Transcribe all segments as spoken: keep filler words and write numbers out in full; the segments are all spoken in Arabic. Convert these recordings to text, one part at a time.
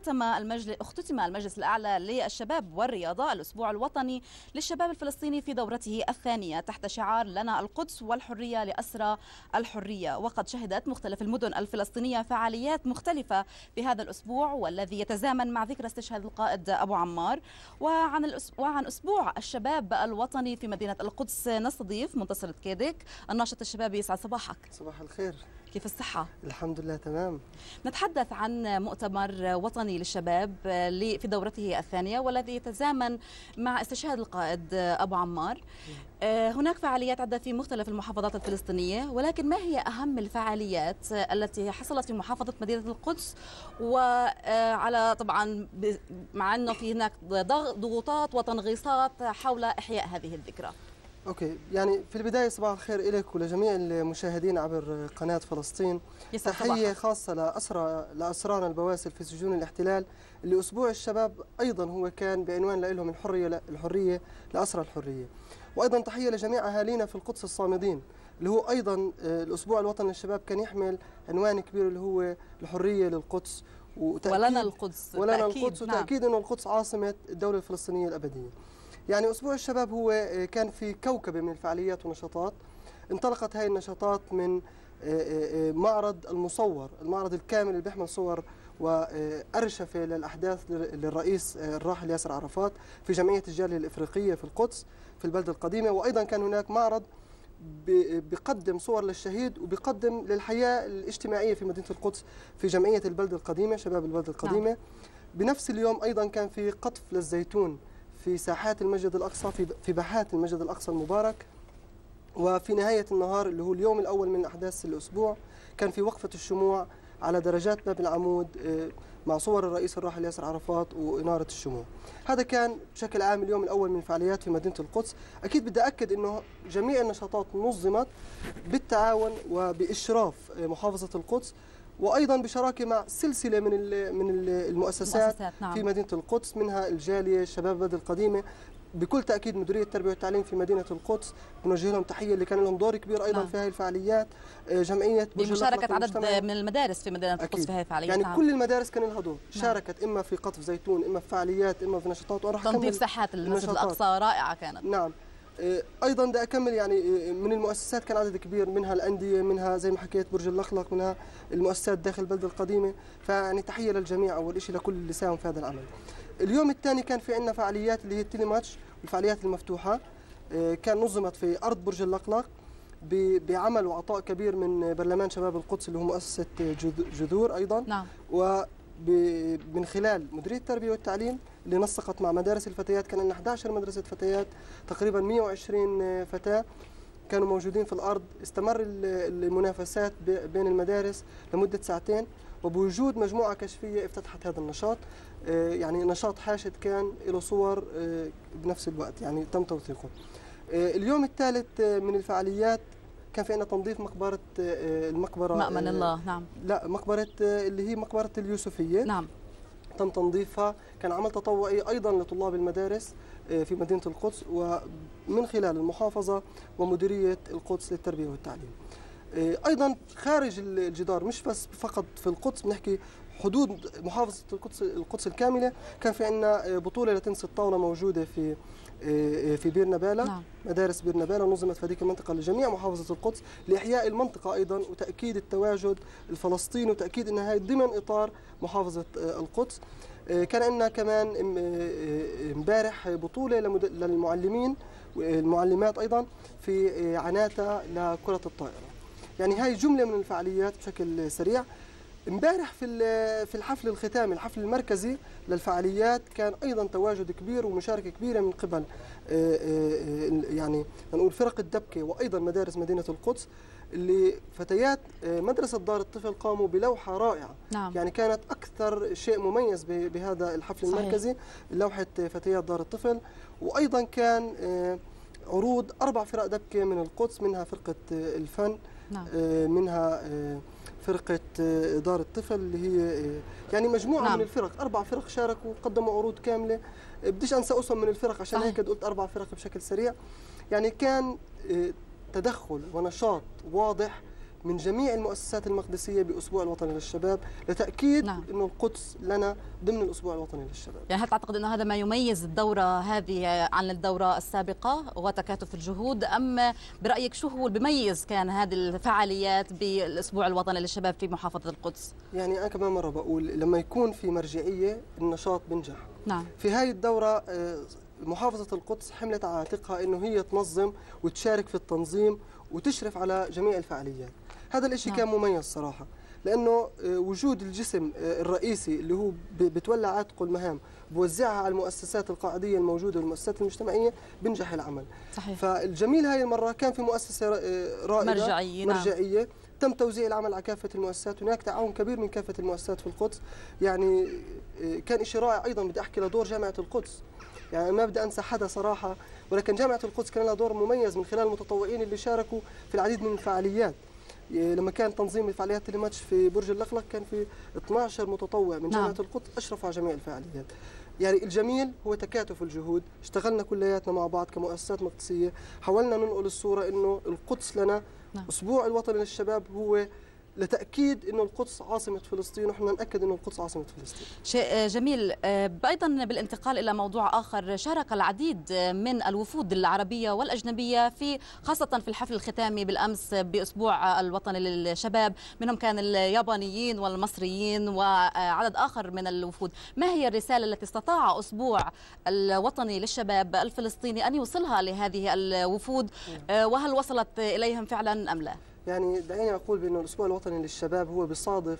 اختتم المجلس اختتم المجلس الأعلى للشباب والرياضة الأسبوع الوطني للشباب الفلسطيني في دورته الثانية تحت شعار لنا القدس والحرية لأسرى الحرية. وقد شهدت مختلف المدن الفلسطينية فعاليات مختلفة في هذا الأسبوع، والذي يتزامن مع ذكرى استشهاد القائد أبو عمار. وعن الأس... وعن أسبوع الشباب الوطني في مدينة القدس نستضيف منتصر الكيدك الناشط الشبابي. يسعد صباحك. صباح الخير. كيف الصحة؟ الحمد لله تمام. نتحدث عن مؤتمر وطني للشباب في دورته الثانية، والذي يتزامن مع استشهاد القائد أبو عمار. هناك فعاليات عدة في مختلف المحافظات الفلسطينية، ولكن ما هي أهم الفعاليات التي حصلت في محافظة مدينة القدس؟ وعلى طبعا مع أنه في هناك ضغوطات وتنغيصات حول إحياء هذه الذكرى. اوكي، يعني في البدايه صباح الخير لك ولجميع المشاهدين عبر قناه فلسطين. تحيه خاصه لاسرى لاسرانا البواسل في سجون الاحتلال، اللي اسبوع الشباب ايضا هو كان بعنوان لهم الحريه الحريه لاسرى الحريه. وايضا تحيه لجميع اهالينا في القدس الصامدين، اللي هو ايضا الاسبوع الوطني للشباب كان يحمل عنوان كبير اللي هو الحريه للقدس ولنا القدس ولنا القدس وتاكيد انه القدس عاصمه الدوله الفلسطينيه الابديه. يعني أسبوع الشباب هو كان في كوكبة من الفعاليات والنشاطات. انطلقت هذه النشاطات من معرض المصور، المعرض الكامل اللي بيحمل صور وأرشفة للأحداث للرئيس الراحل ياسر عرفات في جمعية الجالية الإفريقية في القدس في البلدة القديمة. وأيضا كان هناك معرض بيقدم صور للشهيد وبيقدم للحياة الاجتماعية في مدينة القدس في جمعية البلدة القديمة، شباب البلدة القديمة. نعم. بنفس اليوم أيضا كان في قطف للزيتون في ساحات المسجد الأقصى، في في باحات المسجد الأقصى المبارك. وفي نهاية النهار اللي هو اليوم الأول من أحداث الأسبوع كان في وقفة الشموع على درجات باب العمود مع صور الرئيس الراحل ياسر عرفات وإنارة الشموع. هذا كان بشكل عام اليوم الأول من فعاليات في مدينة القدس. أكيد بدي أكد أنه جميع النشاطات نظمت بالتعاون وبإشراف محافظة القدس، وايضا بشراكه مع سلسله من من المؤسسات نعم. في مدينه القدس، منها الجاليه، الشباب البلدة القديمه، بكل تاكيد مديريه التربيه والتعليم في مدينه القدس، بنوجه لهم تحيه اللي كان لهم دور كبير ايضا نعم. في هذه الفعاليات. جمعيه بمشاركه عدد من المدارس في مدينه القدس في هذه الفعاليات. يعني نعم. كل المدارس كان لها دور، شاركت اما في قطف زيتون، اما في فعاليات، اما في نشاطات. وراح تنظيف ساحات المسجد الاقصى رائعه كانت. نعم. ايضا بدي اكمل، يعني من المؤسسات كان عدد كبير، منها الانديه، منها زي ما حكيت برج اللقلق، منها المؤسسات داخل البلده القديمه. فيعني تحيه للجميع اول شيء لكل اللي ساهم في هذا العمل. اليوم الثاني كان في عندنا فعاليات اللي هي التيلي ماتش والفعاليات المفتوحه، كان نظمت في ارض برج اللقلق بعمل وعطاء كبير من برلمان شباب القدس اللي هو مؤسسه جذور ايضا. نعم. و من خلال مديريه التربيه والتعليم اللي نسقت مع مدارس الفتيات. كان لنا أحد عشر مدرسه فتيات، تقريبا مئة وعشرين فتاه كانوا موجودين في الارض. استمر المنافسات بين المدارس لمده ساعتين، وبوجود مجموعه كشفيه افتتحت هذا النشاط. يعني نشاط حاشد كان له صور بنفس الوقت، يعني تم توثيقه. اليوم الثالث من الفعاليات كان في عندنا تنظيف مقبرة المقبرة مأمن الله. نعم. لا، مقبرة اللي هي مقبرة اليوسفية. نعم. تم تنظيفها، كان عمل تطوعي أيضا لطلاب المدارس في مدينة القدس ومن خلال المحافظة ومديرية القدس للتربية والتعليم. أيضا خارج الجدار، مش بس فقط في القدس، بنحكي حدود محافظة القدس القدس الكاملة، كان في عندنا بطولة لتنس الطاولة موجودة في في بير نبالة. نعم. مدارس بير نبالة نظمت في هذيك المنطقة لجميع محافظة القدس لإحياء المنطقة أيضا وتأكيد التواجد الفلسطيني وتأكيد أنها هي ضمن إطار محافظة القدس. كان عندنا كمان امبارح بطولة للمعلمين والمعلمات أيضا في عناتة لكرة الطائرة. يعني هاي جملة من الفعاليات بشكل سريع. امبارح في في الحفل الختامي، الحفل المركزي للفعاليات، كان ايضا تواجد كبير ومشاركه كبيره من قبل يعني نقول فرق الدبكه وايضا مدارس مدينه القدس، اللي فتيات مدرسه دار الطفل قاموا بلوحه رائعه. نعم. يعني كانت اكثر شيء مميز بهذا الحفل صحيح. المركزي لوحه فتيات دار الطفل. وايضا كان عروض اربع فرق دبكه من القدس، منها فرقه الفن. نعم. منها فرقة دار الطفل اللي هي يعني مجموعة نعم. من الفرق، أربع فرق شاركوا وقدموا عروض كاملة. بديش أنسى اسم من الفرق عشان هيك قلت أربع فرق بشكل سريع. يعني كان تدخل ونشاط واضح من جميع المؤسسات المقدسية بأسبوع الوطني للشباب لتأكيد نعم. أنه القدس لنا ضمن الأسبوع الوطني للشباب. يعني هل تعتقد أنه هذا ما يميز الدورة هذه عن الدورة السابقة وتكاتف الجهود، أم برأيك شو هو اللي بيميز كان هذه الفعاليات بالأسبوع الوطني للشباب في محافظة القدس؟ يعني أنا كمان مرة بقول لما يكون في مرجعية النشاط بنجح. نعم. في هاي الدورة محافظة القدس حملت على عاتقها أنه هي تنظم وتشارك في التنظيم وتشرف على جميع الفعاليات. هذا الاشي نعم. كان مميز صراحة، لأنه وجود الجسم الرئيسي اللي هو بتولى عاتقه المهام بوزعها على المؤسسات القاعدية الموجودة والمؤسسات المجتمعية بنجح العمل. صحيح. فالجميل هاي المرة كان في مؤسسة رائدة مرجعية, مرجعية. نعم. تم توزيع العمل على كافة المؤسسات، هناك تعاون كبير من كافة المؤسسات في القدس. يعني كان إشي رائع. أيضا بدي أحكي لدور جامعة القدس، يعني ما بدي أنسى حدا صراحة، ولكن جامعة القدس كان لها دور مميز من خلال المتطوعين اللي شاركوا في العديد من الفعاليات. لما كان تنظيم الفعاليات تليماتش في برج اللخلق كان في اثني عشر متطوع من جامعة نعم. القدس أشرفوا على جميع الفعاليات. يعني الجميل هو تكاتف الجهود، اشتغلنا كلياتنا مع بعض كمؤسسات مقدسية، حاولنا ننقل الصورة إنه القدس لنا نعم. أسبوع الوطني للشباب هو لتأكيد أنه القدس عاصمة فلسطين، ونحن نأكد أنه القدس عاصمة فلسطين. شيء جميل. أيضا بالانتقال إلى موضوع آخر، شارك العديد من الوفود العربية والأجنبية في خاصة في الحفل الختامي بالأمس بأسبوع الوطني للشباب، منهم كان اليابانيين والمصريين وعدد آخر من الوفود. ما هي الرسالة التي استطاع أسبوع الوطني للشباب الفلسطيني أن يوصلها لهذه الوفود، وهل وصلت إليهم فعلا أم لا؟ يعني دعيني أقول بأنه الأسبوع الوطني للشباب هو بصادف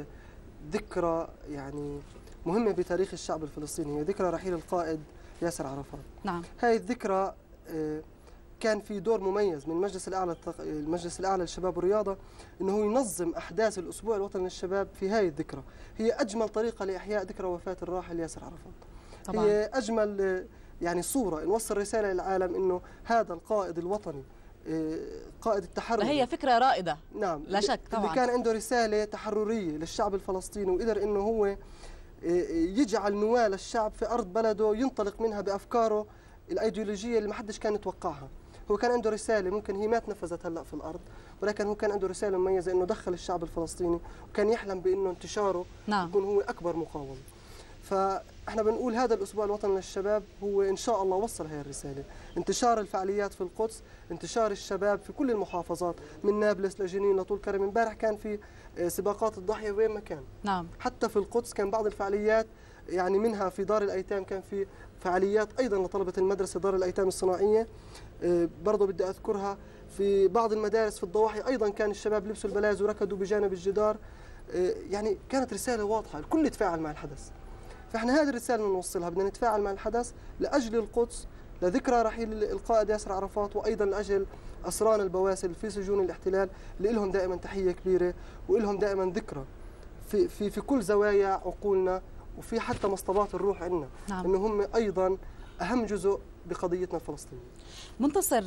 ذكرى يعني مهمة بتاريخ الشعب الفلسطيني، هي ذكرى رحيل القائد ياسر عرفات. نعم. هاي الذكرى كان في دور مميز من المجلس الأعلى المجلس الأعلى للشباب والرياضة أنه ينظم أحداث الأسبوع الوطني للشباب في هاي الذكرى. هي أجمل طريقة لإحياء ذكرى وفاة الراحل ياسر عرفات. طبعا. هي أجمل يعني صورة نوصل رسالة للعالم أنه هذا القائد الوطني قائد التحرر. هي فكرة رائدة. نعم. لا شك طبعا. اللي كان عنده رسالة تحررية للشعب الفلسطيني، وقدر انه هو يجعل نواة للشعب في ارض بلده ينطلق منها بافكاره الايديولوجية اللي ما حدش كان يتوقعها. هو كان عنده رسالة ممكن هي ما تنفذت هلا في الارض، ولكن هو كان عنده رسالة مميزة انه دخل الشعب الفلسطيني، وكان يحلم بانه انتشاره نعم. يكون هو اكبر مقاومة. فاحنا بنقول هذا الاسبوع الوطني للشباب هو ان شاء الله وصل هي الرساله، انتشار الفعاليات في القدس، انتشار الشباب في كل المحافظات من نابلس لجنين لطول كرم. امبارح كان في سباقات الضاحيه وين ما كان. نعم. حتى في القدس كان بعض الفعاليات، يعني منها في دار الايتام كان في فعاليات ايضا لطلبه المدرسه دار الايتام الصناعيه، برضه بدي اذكرها. في بعض المدارس في الضواحي ايضا كان الشباب لبسوا البلاز وركضوا بجانب الجدار. يعني كانت رساله واضحه، الكل تفاعل مع الحدث. فاحنا هذه الرساله اللي نوصلها، بدنا نتفاعل مع الحدث لاجل القدس، لذكرى رحيل القائد ياسر عرفات، وايضا لاجل اسران البواسل في سجون الاحتلال اللي لهم دائما تحيه كبيره ولهم دائما ذكرى في في في كل زوايا عقولنا، وفي حتى مصطبات الروح عندنا. نعم. انه هم ايضا اهم جزء بقضيتنا الفلسطينية. منتصر،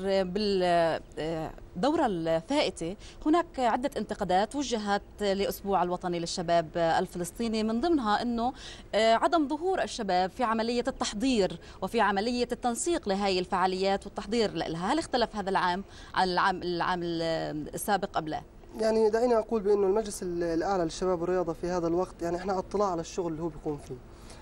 بالدورة الفائتة هناك عدة انتقادات وجهت لأسبوع الوطني للشباب الفلسطيني، من ضمنها أنه عدم ظهور الشباب في عملية التحضير وفي عملية التنسيق لهذه الفعاليات والتحضير لها. هل اختلف هذا العام عن العام العام السابق أم لا؟ يعني دعيني أقول بأنه المجلس الأعلى للشباب والرياضة في هذا الوقت يعني احنا على اطلاع على الشغل اللي هو بيقوم فيه.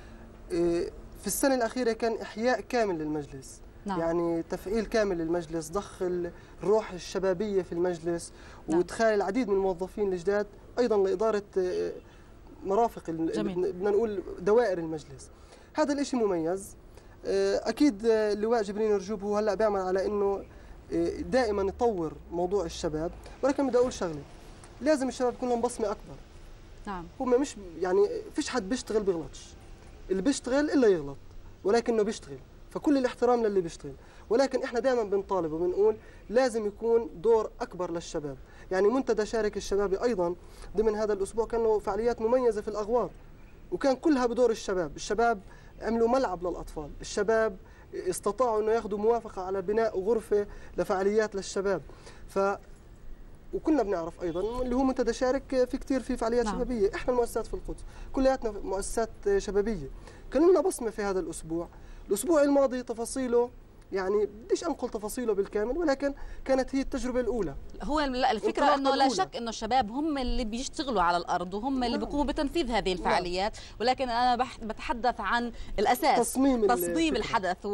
في السنة الأخيرة كان إحياء كامل للمجلس. نعم. يعني تفعيل كامل للمجلس، ضخ الروح الشبابية في المجلس. نعم. وإدخال العديد من الموظفين الجداد أيضا لإدارة مرافق بدنا نقول دوائر المجلس. هذا الإشي مميز. أكيد اللواء جبرين رجوب هو هلأ بيعمل على إنه دائما يطور موضوع الشباب، ولكن بدي أقول شغلة، لازم الشباب يكون لهم بصمة أكبر. نعم. هم مش يعني فيش حد بيشتغل بيغلطش، اللي بيشتغل إلا يغلط، ولكنه بيشتغل، فكل الاحترام للي بيشتغل. ولكن احنا دائما بنطالب وبنقول لازم يكون دور اكبر للشباب. يعني منتدى شارك الشبابي ايضا ضمن هذا الاسبوع كان له فعاليات مميزه في الاغواط، وكان كلها بدور الشباب. الشباب عملوا ملعب للاطفال، الشباب استطاعوا انه ياخذوا موافقه على بناء غرفه لفعاليات للشباب. ف وكنا بنعرف ايضا اللي هو منتدى شارك في كثير في فعاليات. نعم. شبابيه. احنا المؤسسات في القدس كلياتنا مؤسسات شبابيه، كان لنا بصمه في هذا الاسبوع. الاسبوع الماضي تفاصيله يعني بديش انقل تفاصيله بالكامل، ولكن كانت هي التجربه الاولى. هو لا، الفكره انه لا شك انه الشباب هم اللي بيشتغلوا على الارض وهم اللي بيقوموا بتنفيذ هذه الفعاليات، ولكن انا بتحدث عن الاساس، تصميم تصميم الحدث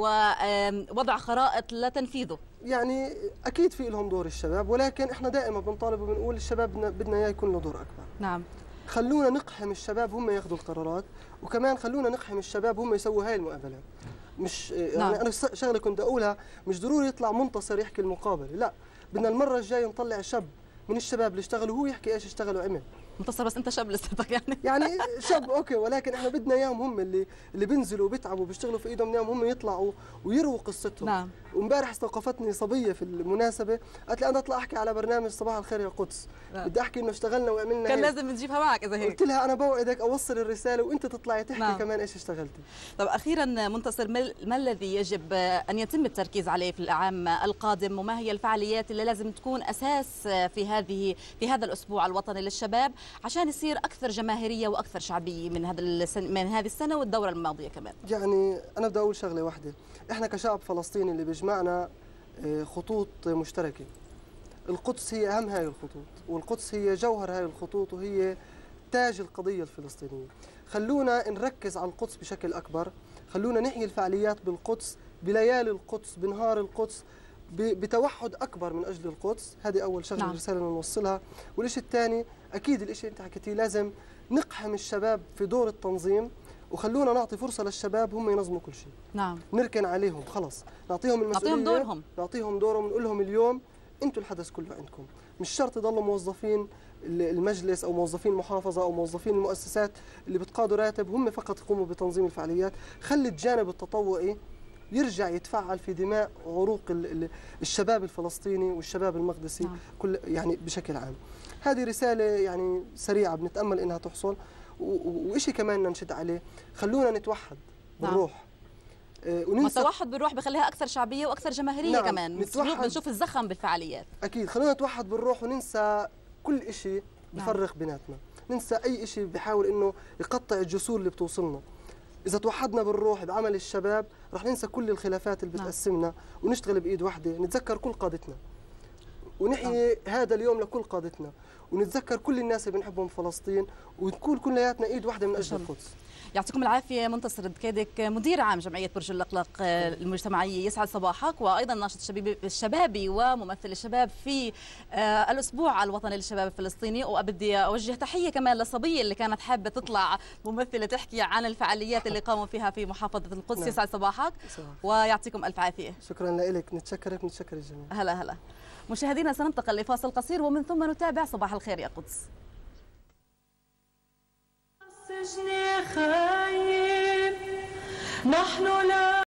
ووضع خرائط لتنفيذه. يعني اكيد في لهم دور الشباب، ولكن احنا دائما بنطالب وبنقول الشباب بدنا اياه يكون له دور اكبر. نعم. خلونا نقحم الشباب هم ياخذوا القرارات، وكمان خلونا نقحم الشباب هم يسووا هاي المقابلات. مش يعني نعم. انا شغله كنت اقولها، مش ضروري يطلع منتصر يحكي المقابله، لا، بدنا المره الجايه نطلع شاب من الشباب اللي اشتغلوا هو يحكي ايش اشتغل وعمل. منتصر بس انت شاب لساتك يعني يعني شاب اوكي، ولكن احنا بدنا اياهم هم اللي اللي بينزلوا وبيتعبوا وبيشتغلوا في ايدهم، اياهم هم يطلعوا ويرووا قصتهم. نعم. وامبارح استوقفتني صبيه في المناسبه، قالت لي انا اطلع احكي على برنامج صباح الخير يا قدس. نعم. بدي احكي انه اشتغلنا وعملنا، كان لازم نجيبها معك اذا هيك. قلت لها انا بوعدك اوصل الرساله وانت تطلعي تحكي. نعم. كمان ايش اشتغلتي. طب اخيرا منتصر، ما الذي يجب ان يتم التركيز عليه في العام القادم، وما هي الفعاليات اللي لازم تكون اساس في هذه في هذا الاسبوع الوطني للشباب عشان يصير اكثر جماهيريه واكثر شعبيه من هذا السن من هذه السنه والدوره الماضيه كمان؟ يعني انا بدي اقول شغله واحده، احنا كشعب فلسطيني اللي بيجمعنا خطوط مشتركه. القدس هي اهم هاي الخطوط، والقدس هي جوهر هاي الخطوط، وهي تاج القضيه الفلسطينيه. خلونا نركز على القدس بشكل اكبر، خلونا نحيي الفعاليات بالقدس، بليالي القدس، بنهار القدس، بتوحد اكبر من اجل القدس. هذه اول شغله. نعم. الرساله اللي نوصلها. والشيء الثاني اكيد الشيء اللي انت حكيتيه، لازم نقحم الشباب في دور التنظيم، وخلونا نعطي فرصه للشباب هم ينظموا كل شيء. نعم. نركن عليهم خلص، نعطيهم المسؤوليه، نعطيهم دورهم نعطيهم دورهم نقول لهم اليوم انتم الحدث كله عندكم، مش شرط يضلوا موظفين المجلس او موظفين المحافظه او موظفين المؤسسات اللي بتقاضوا راتب هم فقط يقوموا بتنظيم الفعاليات. خلي الجانب التطوعي يرجع يتفعل في دماء عروق الشباب الفلسطيني والشباب المقدسي. نعم. كل يعني بشكل عام. هذه رساله يعني سريعه بنتامل انها تحصل. وشيء كمان ننشد عليه، خلونا نتوحد بالروح. نعم. وننسى التوحد بالروح بخليها اكثر شعبيه واكثر جماهيريه. نعم. كمان بنشوف الزخم بالفعاليات. اكيد خلونا نتوحد بالروح وننسى كل شيء بفرق. نعم. بيناتنا، ننسى اي شيء بيحاول انه يقطع الجسور اللي بتوصلنا. إذا توحدنا بالروح بعمل الشباب رح ننسى كل الخلافات اللي بتقسمنا. نعم. ونشتغل بإيد واحدة، نتذكر كل قادتنا ونحيي نعم. هذا اليوم لكل قادتنا، ونتذكر كل الناس اللي بنحبهم في فلسطين، ونكون كلياتنا إيد واحدة من أجل القدس. يعطيكم العافية منتصر دكيدك، مدير عام جمعية برج اللقلق المجتمعية، يسعد صباحك، وأيضا ناشط الشبابي وممثل الشباب في الأسبوع الوطني للشباب الفلسطيني. وبدي أوجه تحية كمان لصبية اللي كانت حابة تطلع ممثلة تحكي عن الفعاليات اللي قاموا فيها في محافظة القدس. نعم. يسعد صباحك ويعطيكم ألف عافية. شكرا لك، نتشكرك نتشكر الجميع. هلا هلا. مشاهدينا سننتقل لفاصل قصير ومن ثم نتابع صباح الخير يا قدس. السجن خايف نحن لا